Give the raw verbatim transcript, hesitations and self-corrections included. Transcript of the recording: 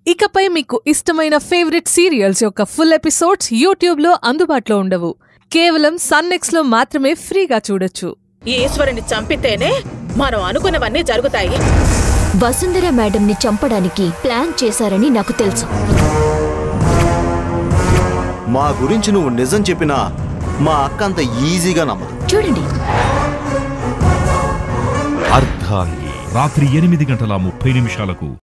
ఇకపై మీకు ఇష్టమైన ఫేవరెట్ సీరియల్స్ యొక్క ఫుల్ ఎపిసోడ్స్ యూట్యూబ్ లో అందుబాటులో ఉండవు. కేవలం సన్ నెక్స్ట్ లో మాత్రమే ఫ్రీగా చూడొచ్చు. ఈ ఈశ్వరుని చంపితేనే మనం అనుకున్నవన్నీ జరుగుతాయి. వసుంధర మేడం ని చంపడానికి ప్లాన్ చేశారని నాకు తెలుసు. మా గురించి నువ్వు నిజం చెప్పినా మా అక్క అంత ఈజీగా నమ్మదు. చూడండి, అర్ధాంగి రాత్రి ఎనిమిది గంటల ముప్పై నిమిషాలకు